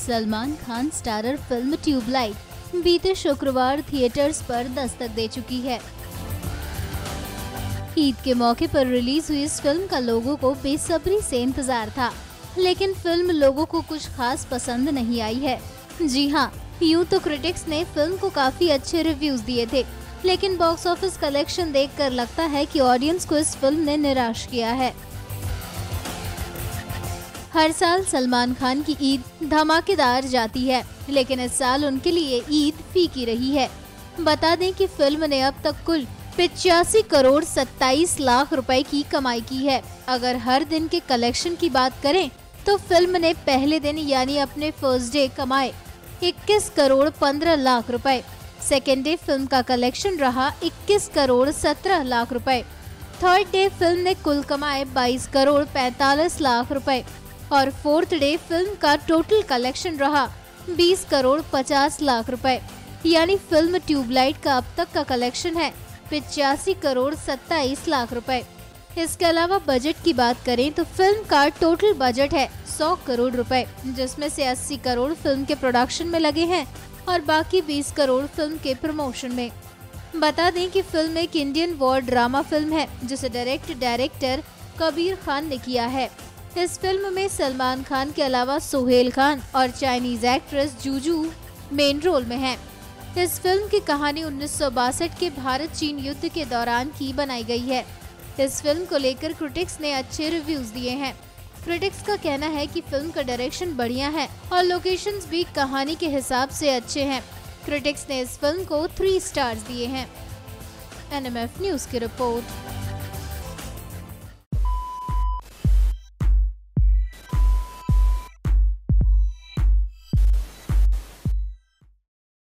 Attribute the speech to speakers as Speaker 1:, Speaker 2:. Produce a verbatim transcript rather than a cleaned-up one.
Speaker 1: Salman Khan starrer film Tubelight बीते शुक्रवार theatres पर दस्तक दे चुकी है। ईद के मौके पर रिलीज हुई इस फिल्म का लोगों को बेसब्री से इंतजार था, लेकिन फिल्म लोगों को कुछ खास पसंद नहीं आई है। जी हाँ, यूं तो क्रिटिक्स ने फिल्म को काफी अच्छे रिव्यूज दिए थे, लेकिन बॉक्स ऑफिस कलेक्शन देखकर लगता है कि ऑडियंस को इस फिल्म ने निराश किया है। हर साल सलमान खान की ईद धमाकेदार जाती है, लेकिन इस साल उनके लिए ईद फीकी रही है। बता दें कि फिल्म ने अब तक कुल पिचासी करोड़ सत्ताईस लाख रुपए की कमाई की है। अगर हर दिन के कलेक्शन की बात करें तो फिल्म ने पहले दिन यानी अपने फर्स्ट डे कमाए इक्कीस करोड़ पंद्रह लाख रुपए। सेकेंड डे फिल्म का कलेक्शन रहा इक्कीस करोड़ सत्रह लाख रुपए। थर्ड डे फिल्म ने कुल कमाए बाईस करोड़ पैंतालीस लाख रुपए और फोर्थ डे फिल्म का टोटल कलेक्शन रहा बीस करोड़ पचास लाख रुपए। यानी फिल्म ट्यूबलाइट का अब तक का कलेक्शन है पिचासी करोड़ सत्ताईस लाख रुपए। इसके अलावा बजट की बात करें तो फिल्म का टोटल बजट है सौ करोड़ रुपए, जिसमें से अस्सी करोड़ फिल्म के प्रोडक्शन में लगे हैं और बाकी बीस करोड़ फिल्म के प्रमोशन में। बता दें कि फिल्म एक इंडियन वॉर ड्रामा फिल्म है, जिसे डायरेक्ट डायरेक्टर कबीर खान ने किया है। इस फिल्म में सलमान खान के अलावा सोहेल खान और Chinese actress Zhu Zhu main role में हैं। इस फिल्म की कहानी उन्नीस सौ बासठ के भारत चीन युद्ध के दौरान की बनाई गई है। इस फिल्म को लेकर क्रिटिक्स ने अच्छे रिव्यूज दिए हैं। क्रिटिक्स का कहना है कि फिल्म का डायरेक्शन बढ़िया है और लोकेशंस भी कहानी के हिसाब से अच्छे हैं। क्रिटिक्स ने इस फिल्म को थ्री स्टार्स दिए हैं। एन एम एफ न्यूज की रिपोर्ट।